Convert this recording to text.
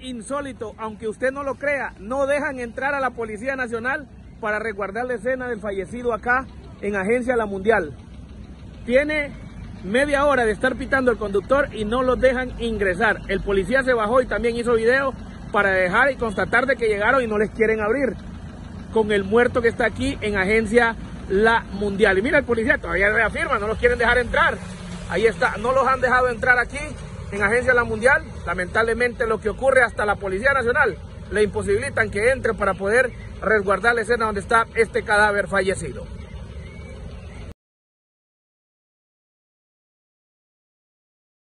insólito, aunque usted no lo crea, no dejan entrar a la Policía Nacional para resguardar la escena del fallecido acá en Agencia La Mundial. Tiene media hora de estar pitando el conductor y no los dejan ingresar. El policía se bajó y también hizo video para dejar y constatar de que llegaron y no les quieren abrir, con el muerto que está aquí en Agencia La Mundial. Y mira, el policía todavía reafirma, no los quieren dejar entrar. Ahí está, no los han dejado entrar aquí en Agencia La Mundial. Lamentablemente lo que ocurre, hasta la Policía Nacional le imposibilitan que entre para poder resguardar la escena donde está este cadáver fallecido.